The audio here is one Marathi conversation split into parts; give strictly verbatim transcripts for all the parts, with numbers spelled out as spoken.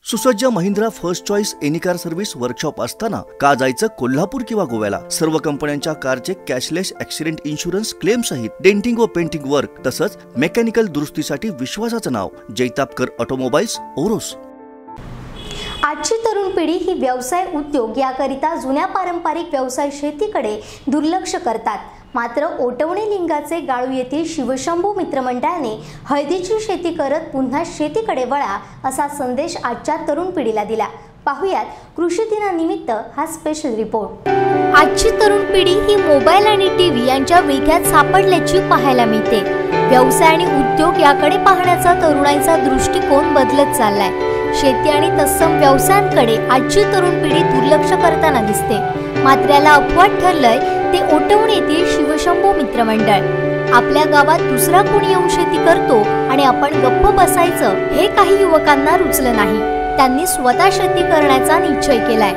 सुसज्ज Mahindra first choice any car service workshop असताना का जायचं कोल्हापूर किंवा गोव्याला। सर्व कंपन्यांच्या कारचे कॅशलेस ॲक्सिडेंट इन्शुरन्स क्लेम सहित डेंटिंग व पेंटिंग वर्क तसंच मेकॅनिकल दुरुस्तीसाठी विश्वासाचं नाव जैतापकर ऑटोमोबाईल्स ओरोस। आजची तरुण पिढी ही व्यवसाय उद्योग याकरिता जुन्या पारंपरिक व्यवसाय शेतीकडे दुर्लक्ष करतात। मात्र ओटवणे लिंगाचे गाळू येथील शिवशंभू मित्रमंडळाने हळदीची शेती करत पुन्हा शेतीकडे वळा असा संदेश आजच्या तरुण पिढीला दिला। पाहुयात कृषी दिनानिमित्त हा स्पेशल रिपोर्ट। आजची तरुण पिढी ही मोबाईल आणि टीव्ही यांच्या विळख्यात सापडल्याची पाहायला मिळते। व्यवसाय आणि उद्योग याकडे पाहण्याचा तरुणांचा दृष्टिकोन बदलत चाललाय। शेती आणि तत्सम व्यवसायांकडे आजची तरुण पिढी दुर्लक्ष करताना दिसते। मात्र याला अपवाद ठरलंय ते ओटवणे येथील शिवशंभू मित्रमंडळ। आपल्या गावात दुसरा कोणी येऊन शेती करतो आणि आपण गप्प बसायचं हे काही युवकांना रुचलं नाही। त्यांनी स्वतः शेती करण्याचा निश्चय केलाय।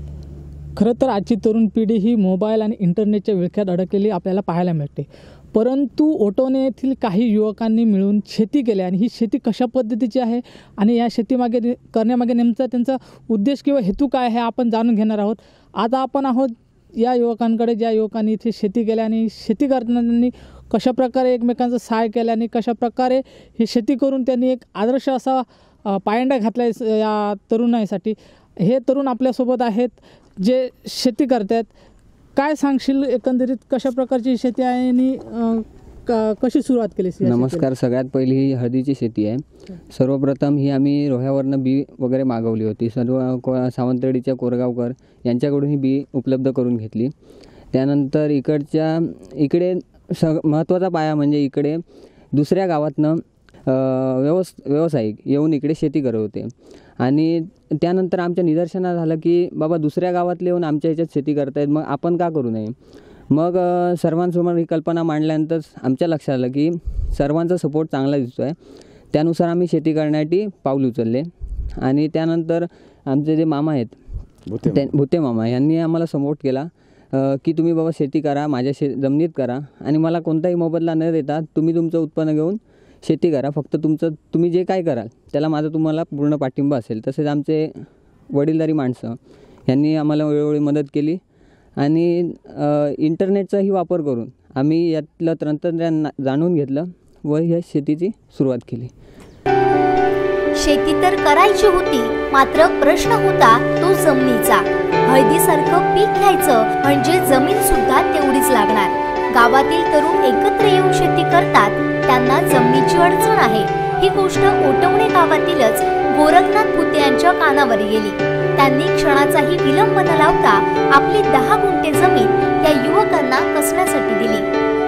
खरं तर आजची तरुण पिढी ही मोबाईल आणि इंटरनेटच्या विळख्यात अडकलेली आपल्याला पाहायला मिळते। परंतु ओटवणे येथील काही युवकांनी मिळून शेती केली आणि ही शेती कशा पद्धतीची आहे आणि या शेतीमागे करण्यामागे नेमका त्यांचा उद्देश किंवा हेतू काय आहे आपण जाणून घेणार आहोत। आज आपण आहोत या युवकांकडे ज्या युवकांनी इथे शेती केली आणि शेती करताना कशा प्रकारे एकमेकांचं सहाय्य केलं आणि कशा प्रकारे ही शेती करून त्यांनी एक आदर्श असा पायंडा घातला आहे या तरुणाईसाठी। हे तरुण आपल्यासोबत आहेत जे शेती करतात। काय सांगशील एकंदरीत कशा प्रकारची शेती आहे आणि कशी सुरुवात केली? नमस्कार। सगळ्यात पहिली ही हळदीची शेती आहे। सर्वप्रथम ही आम्ही रोह्यावरनं बी वगैरे मागवली होती। सर्व सावंतवाडीच्या कोरगावकर यांच्याकडून ही बी उपलब्ध करून घेतली। त्यानंतर इकडच्या इकडे स महत्त्वाचा पाया म्हणजे इकडे दुसऱ्या गावातनं व्यवस व्यावसायिक येऊन इकडे शेती करत होते आणि त्यानंतर आमच्या निदर्शनात झालं की बाबा दुसऱ्या गावातले येऊन आमच्या ह्याच्यात शेती करतायत, मग आपण का करू नये। मग सर्वांसमोर ही कल्पना मांडल्यानंतर आमच्या लक्षात आलं की सर्वांचा सपोर्ट चांगला दिसतो आहे। त्यानुसार आम्ही शेती करण्यासाठी पाऊल उचलले आणि त्यानंतर आमचे जे मामा आहेत भुते भुते मामा यांनी आम्हाला सपोर्ट केला की तुम्ही बाबा शेती करा, माझ्या शे जमिनीत करा आणि मला कोणताही मोबदला न देता तुम्ही तुमचं उत्पन्न घेऊन शेती करा। फक्त तुमचं तुम्ही जे काय कराल त्याला माझा तुम्हाला पूर्ण पाठिंबा असेल। तसेच आमचे वडीलधारी माणसं यांनी आम्हाला वेळोवेळी मदत केली आणि इंटरनेटचाही वापर करून आम्ही यातलं तंत्रज्ञान जाणून घेतलं व ह्या शेतीची सुरुवात केली। शेती तर करायची होती, मात्र प्रश्न होता तो जमिनीचा। हळदीसारखं पीक घ्यायचं म्हणजे जमीन सुद्धा तेवढीच लागणार। गावातील तरुण एकत्र येऊन शेती करतात, त्यांना जमिनीची अडचण आहे ही गोष्ट ओटवणे गावातीलच गोरखनाथ भुते यांच्या कानावर गेली। त्यांनी क्षणाचाही विलंब न लावता आपली दहा गुंठे जमीन त्या युवकांना कसण्यासाठी दिली।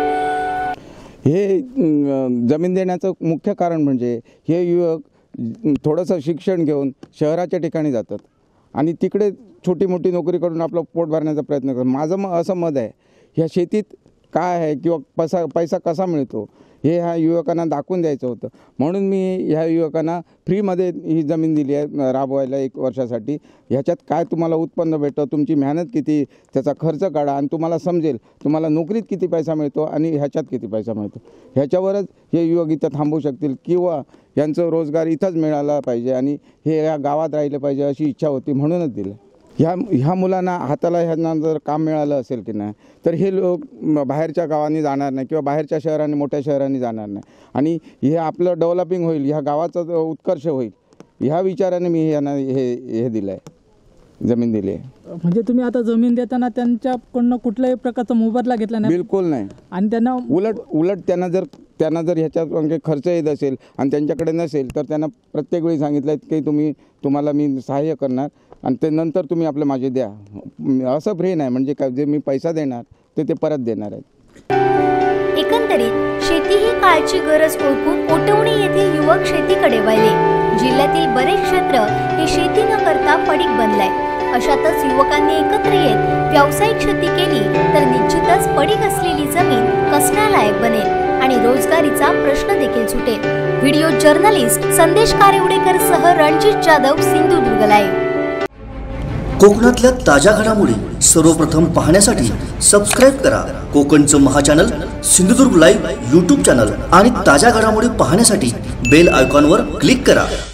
हे जमीन देण्याचं मुख्य कारण म्हणजे हे युवक थोडंसं शिक्षण घेऊन शहराच्या ठिकाणी जातात आणि तिकडे छोटी मोठी नोकरी करून आपलं पोट भरण्याचा प्रयत्न करतात। माझं मग असं मत आहे ह्या शेतीत काय आहे किंवा पैसा पैसा कसा मिळतो हे ह्या युवकांना दाखवून द्यायचं होतं। म्हणून मी ह्या युवकांना फ्रीमध्ये ही जमीन दिली आहे राबवायला एक वर्षासाठी। ह्याच्यात काय तुम्हाला उत्पन्न भेटतं, तुमची मेहनत किती, त्याचा खर्च काढा आणि तुम्हाला समजेल तुम्हाला नोकरीत किती पैसा मिळतो आणि ह्याच्यात किती पैसा मिळतो। ह्याच्यावरच हे युवक इथं थांबू शकतील किंवा यांचं रोजगार इथंच मिळाला पाहिजे आणि हे या गावात राहिलं पाहिजे अशी इच्छा होती, म्हणूनच दिलं। ह्या ह्या मुलांना हाताला ह्यांना जर काम मिळालं असेल की नाही तर हे लोक बाहेरच्या गावांनी जाणार नाही किंवा बाहेरच्या शहरांनी मोठ्या शहरांनी जाणार नाही आणि हे आपलं डेव्हलपिंग होईल, ह्या गावाचं उत्कर्ष होईल ह्या विचाराने मी यांना हे हे दिलं आहे, जमीन दिली आहे। म्हणजे तुम्ही आता जमीन देताना त्यांच्याकडनं कुठल्याही प्रकारचा मोबदला घेतला नाही? बिलकुल नाही। आणि त्यांना उलट उलट त्यांना जर त्यांना जर ह्याच्यात खर्च येत असेल आणि त्यांच्याकडे नसेल तर त्यांना प्रत्येक वेळी सांगितलं की तुम्ही तुम्हाला मी सहाय्य करणार आणि ते नंतर तुम्ही आपलं माझे द्या, असं फ्री नाही म्हणजे काय जे मी पैसा देणार ते ते परत देणार आहेत। एकंदरीत शेती ही काळची गरज ओळखून ओटवणे येथील युवक शेतीकडे वळले। जिल्ह्यातील बरेच क्षेत्र हे शेती न करता पडीक बनलंय। अशातच युवकांनी एकत्र येत व्यावसायिक शेती केली तर निश्चितच पडीक असलेली जमीन कसण्यालायक बनेल आणि रोजगारीचा प्रश्न देखील सुटेल। व्हिडिओ जर्नलिस्ट संदेश कारेवडेकर सह रणजित जाधव, सिंधुदुर्ग लाईव्ह। कोकणातल्या ताज्या घडामोडी सर्वप्रथम पाहण्यासाठी सबस्क्राइब करा कोकणचं महाचॅनल सिंधुदुर्ग लाईव्ह यूट्यूब चॅनल आणि ताज्या घडामोडी पाहण्यासाठी बेल आयकॉनवर क्लिक करा।